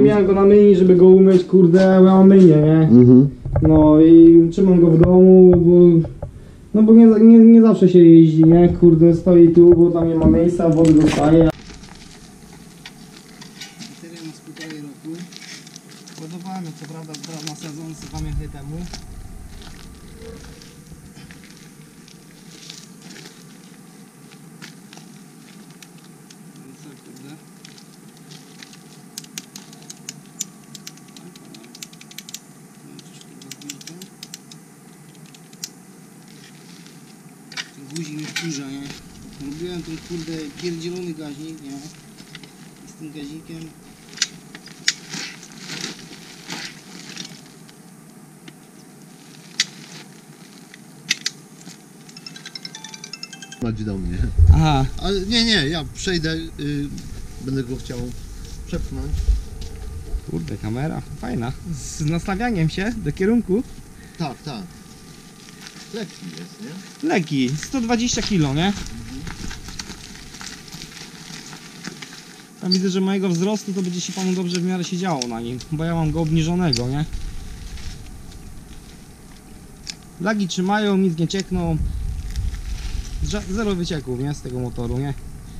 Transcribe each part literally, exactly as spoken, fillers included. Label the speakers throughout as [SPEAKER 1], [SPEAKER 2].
[SPEAKER 1] nie miałem go na myjni, żeby go umyć, kurde, ja mam myjnię, nie?
[SPEAKER 2] Mhm.
[SPEAKER 1] No i trzymam go w domu, bo... No bo nie, nie, nie zawsze się jeździ, nie? Kurde, stoi tu, bo tam nie ma miejsca, wody dostaje. Bateria ma z półtorej roku. Ładowałem ją, co prawda, na sezon z dwa miechy temu. Guzik mnie wkurza, nie? Robiłem ten kurde pierdzielony gaźnik, nie? I z tym gazikiem
[SPEAKER 2] Madzi do mnie.
[SPEAKER 1] aha.
[SPEAKER 2] Ale nie, nie, ja przejdę, yy, będę go chciał przepchnąć.
[SPEAKER 1] Kurde, kamera fajna. Z nastawianiem się do kierunku.
[SPEAKER 2] Tak, tak. Lekki jest, nie?
[SPEAKER 1] Lekki, sto dwadzieścia kilo, nie? Tam widzę, że mojego wzrostu to będzie się panu dobrze w miarę siedziało na nim, bo ja mam go obniżonego, nie? Lagi trzymają, nic nie ciekną. Zero wycieków, nie? Z tego motoru, nie?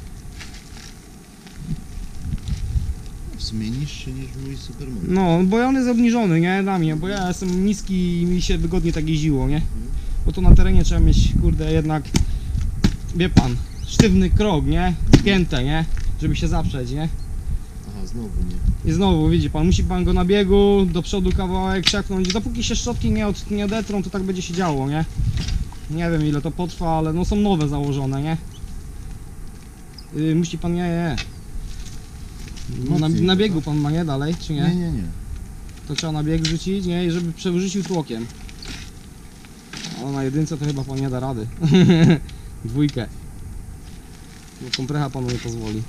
[SPEAKER 2] W sumie niższy niż mój Supermoto.
[SPEAKER 1] No, bo on jest obniżony, nie? Dla mnie, bo ja jestem niski i mi się wygodnie tak jeździło, nie? Bo to na terenie trzeba mieć, kurde, jednak, wie pan, sztywny krok, nie? Zgięte, nie? Żeby się zaprzeć, nie?
[SPEAKER 2] Aha, znowu nie.
[SPEAKER 1] I znowu, widzi pan, musi pan go na biegu, do przodu kawałek przepchnąć. Dopóki się szczotki nie, od, nie odetrą, to tak będzie się działo, nie? Nie wiem ile to potrwa, ale no są nowe założone, nie? Yy, musi pan, nie, nie. Na, na biegu pan ma, nie? Dalej, czy nie?
[SPEAKER 2] Nie, nie, nie.
[SPEAKER 1] To trzeba na bieg rzucić, nie? I żeby przewrócił tłokiem. Ale na jedynce to chyba pan nie da rady. Dwójkę. Bo komprecha panu nie pozwoli.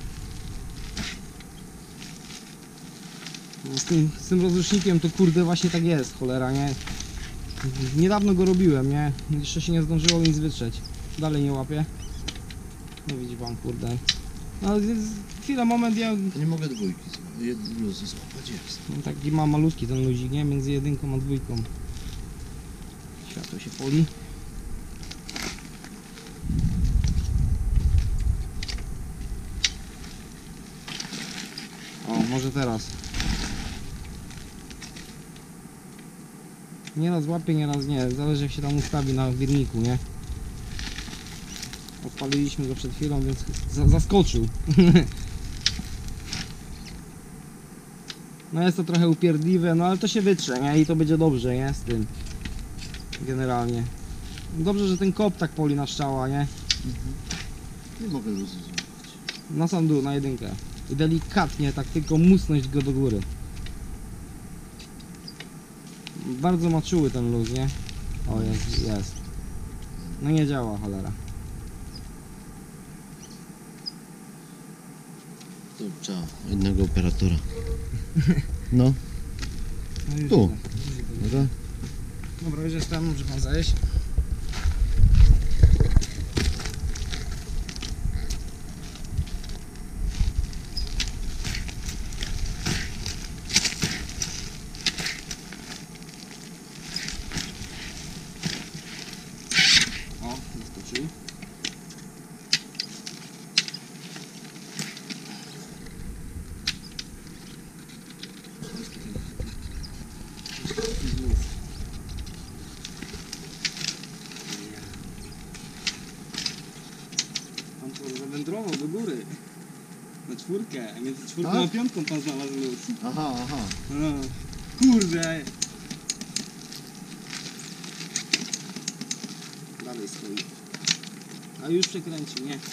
[SPEAKER 1] Z tym, z tym rozrusznikiem to kurde właśnie tak jest, cholera, nie? Niedawno go robiłem, nie? Jeszcze się nie zdążyło nic wytrzeć. Dalej nie łapie. No widzi pan, kurde. No jest chwila, moment, ja...
[SPEAKER 2] Nie mogę dwójki luzu złapać, jest.
[SPEAKER 1] No, taki ma malutki ten luzik, nie? Między jedynką a dwójką. Światło się poli. O, może teraz. Nieraz łapie, nieraz nie. Zależy jak się tam ustawi na wirniku, nie? Odpaliliśmy go przed chwilą, więc za zaskoczył. No jest to trochę upierdliwe, no ale to się wytrze, nie? I to będzie dobrze, nie? Z tym. Generalnie. Dobrze, że ten kop tak poli na strzała, nie?
[SPEAKER 2] Mhm. Nie mogę luzu złapać.
[SPEAKER 1] Na sam dół, na jedynkę. I delikatnie, tak tylko musnąć go do góry. Bardzo ma czuły ten luz, nie? O, jest, jest. No nie działa, cholera.
[SPEAKER 2] To trzeba jednego operatora. No.
[SPEAKER 1] No już
[SPEAKER 2] Tu.
[SPEAKER 1] jest.
[SPEAKER 2] Dobra.
[SPEAKER 1] Dobra, już jestem, może pan zejść. O, wyskoczył. Pan to zawędrował do góry. Na czwórkę, a między czwórką
[SPEAKER 2] A?
[SPEAKER 1] a piątką pan znalazł luz.
[SPEAKER 2] Aha, aha.
[SPEAKER 1] No, kurde. Dalej stoi. A już przekręci, nie?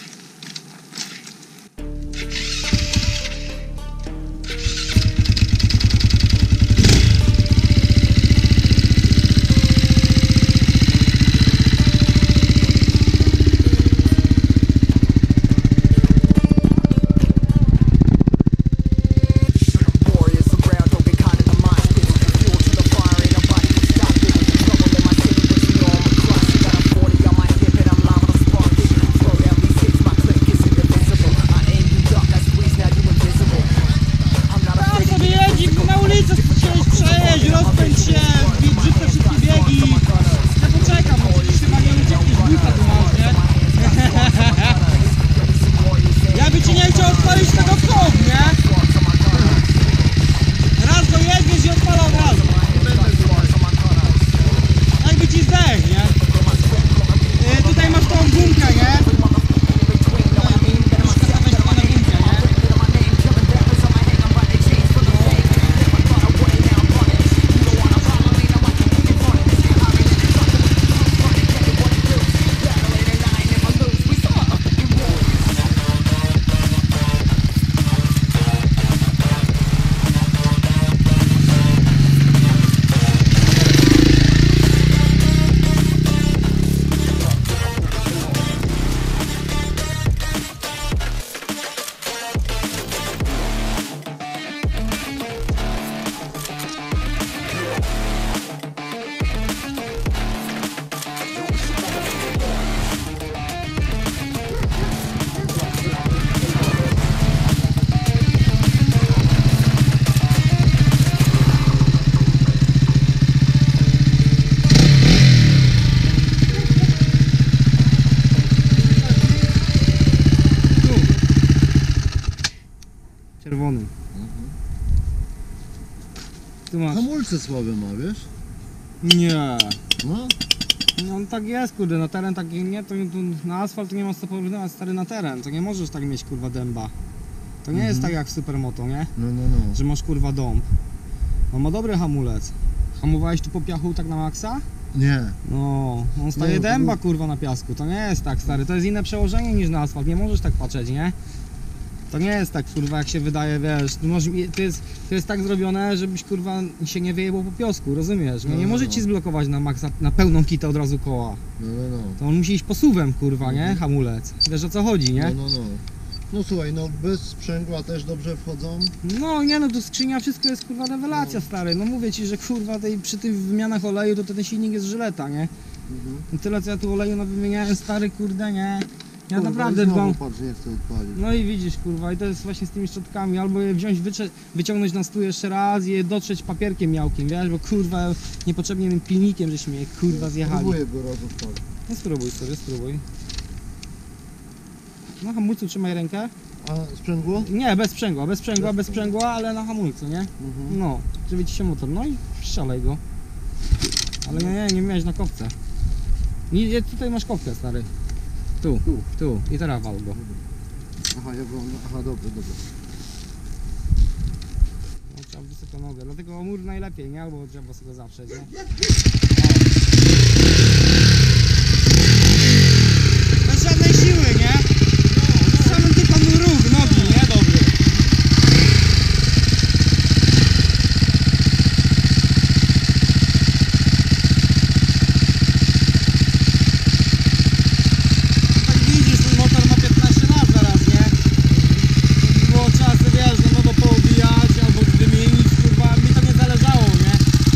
[SPEAKER 1] opony. Tu masz.
[SPEAKER 2] Hamulce słabe ma, wiesz?
[SPEAKER 1] Nie.
[SPEAKER 2] No.
[SPEAKER 1] No tak jest, kurde, na teren taki nie, to, to na asfalt to nie ma co porównywać, stary, na teren, to nie możesz tak mieć, kurwa, dęba. To nie
[SPEAKER 2] Mhm.
[SPEAKER 1] jest tak jak w Supermoto, nie?
[SPEAKER 2] No, no, no.
[SPEAKER 1] Że masz, kurwa, dąb. No ma dobry hamulec. Hamowałeś tu po piachu tak na maksa?
[SPEAKER 2] Nie.
[SPEAKER 1] No, on staje
[SPEAKER 2] No,
[SPEAKER 1] dęba,
[SPEAKER 2] no.
[SPEAKER 1] kurwa, na piasku, to nie jest tak, stary, to jest inne przełożenie niż na asfalt, nie możesz tak patrzeć, nie? To nie jest tak, kurwa, jak się wydaje, wiesz, to, może, to, jest, to jest tak zrobione, żebyś, kurwa, się nie wyjebał po piosku, rozumiesz? Nie, nie
[SPEAKER 2] No,
[SPEAKER 1] może
[SPEAKER 2] no.
[SPEAKER 1] ci zblokować na maksa, na pełną kitę od razu koła.
[SPEAKER 2] No, no, no.
[SPEAKER 1] To on musi iść posuwem, kurwa, nie?
[SPEAKER 2] Mhm.
[SPEAKER 1] Hamulec. Wiesz, o co chodzi, nie?
[SPEAKER 2] No, no, no. No słuchaj, no bez sprzęgła też dobrze wchodzą.
[SPEAKER 1] No nie no, to skrzynia, wszystko jest, kurwa, rewelacja,
[SPEAKER 2] No.
[SPEAKER 1] stary. No mówię ci, że, kurwa, tej, przy tych wymianach oleju to, to ten silnik jest żyleta, nie?
[SPEAKER 2] Mhm.
[SPEAKER 1] I tyle, co ja tu oleju wymieniałem, stary, kurde, nie? Ja
[SPEAKER 2] Kurwa,
[SPEAKER 1] naprawdę
[SPEAKER 2] i znowu,
[SPEAKER 1] dbam.
[SPEAKER 2] patrz, nie chcę odpalić.
[SPEAKER 1] No i widzisz, kurwa, i to jest właśnie z tymi szczotkami, albo je wziąć, wycze- wyciągnąć na stół jeszcze raz i je dotrzeć papierkiem miałkim, wiesz, bo kurwa, niepotrzebnie tym pilnikiem, żeśmy je, kurwa, zjechali.
[SPEAKER 2] Próbuję go raz odpalić.
[SPEAKER 1] No spróbuj sobie, spróbuj. Na hamulcu trzymaj rękę.
[SPEAKER 2] A sprzęgło?
[SPEAKER 1] Nie, bez sprzęgła, bez sprzęgła,
[SPEAKER 2] Bez
[SPEAKER 1] bez
[SPEAKER 2] sprzęgła.
[SPEAKER 1] sprzęgła, ale na hamulcu, nie?
[SPEAKER 2] Mhm.
[SPEAKER 1] No, żeby ci się motor, no i strzelaj go. Ale nie, nie, nie miałeś na kopce. Nie, nie, tutaj masz kopkę, stary. Tu,
[SPEAKER 2] Tu.
[SPEAKER 1] tu. I teraz wal go.
[SPEAKER 2] Aha, ja byłem, aha, dobrze, dobrze.
[SPEAKER 1] No, trzeba wysoko nogę, dlatego mur najlepiej, nie? Albo trzeba sobie go zaprzeć, nie? Bez żadnej siły, nie? No, samym tylko ruch nogi, nie? Dobry. Tak widzisz, ten motor ma piętnaście lat zaraz, nie? Było trzeba sobie, wiesz, na nowo poobijać albo wymienić, kurwa, mi to nie zależało, nie?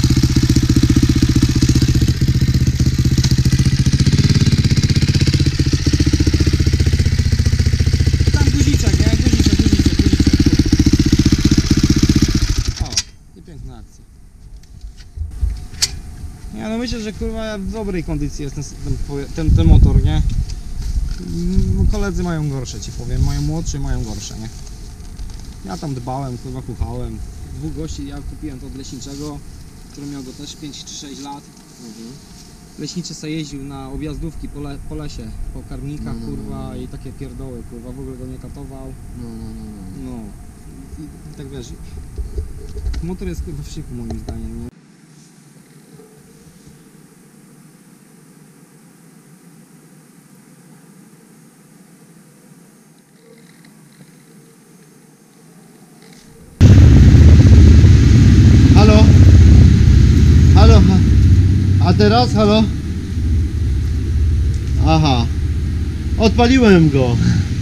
[SPEAKER 1] Tam guziczek, nie? Guziczek, guziczek, guziczek. Tu. O, i piękna akcja. Nie, no myślę, że kurwa w dobrej kondycji jest ten, ten, ten, ten motor, nie? Mm, Koledzy mają gorsze, ci powiem, mają młodsze, mają gorsze, nie? Ja tam dbałem, kurwa, kuchałem. Dwóch gości, ja kupiłem to od leśniczego, który miał go też pięć czy sześć lat.
[SPEAKER 2] Mhm.
[SPEAKER 1] Leśniczy se jeździł na objazdówki po, le, po lesie, po karmnikach,
[SPEAKER 2] No, no, no,
[SPEAKER 1] kurwa,
[SPEAKER 2] no.
[SPEAKER 1] i takie pierdoły, kurwa, w ogóle go nie katował.
[SPEAKER 2] No, no, no, no.
[SPEAKER 1] No. I, i tak wiesz, motor jest kurwa w szyku moim zdaniem, nie?
[SPEAKER 2] Halo? Halo? ha- A teraz? Halo? Aha. Odpaliłem go.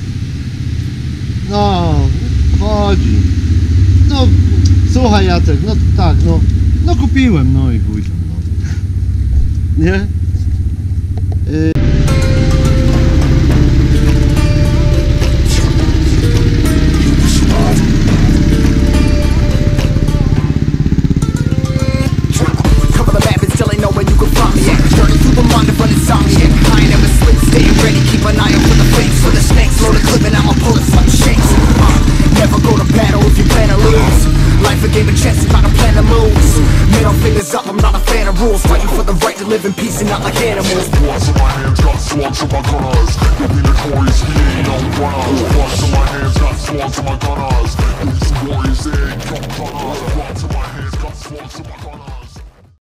[SPEAKER 2] No, chodzi. No, słuchaj Jacek, no tak, no. No kupiłem, no i wuj tam, no. Nie? Y
[SPEAKER 3] Cover the map and still ain't know where you can find me at. Journey through the mind of an insomniac. I ain't never sleep, staying ready, keep an eye out for the fakes, for the snakes, load a clip and I'ma pull it like shakes. Uh, never go to battle if you plan to lose. Life a game of chess, not a plan to moves. Middle fingers up, I'm not a fan of rules. Fighting for the right to live in peace and not like animals.
[SPEAKER 4] Bloods in my hands, got slugs in my gunners. You'll be notorious, we ain't no runners. Bloods in my hands, got slugs in my gunners. These warriors, they ain't no gunners. Bloods in my hands, got slugs in my gunners.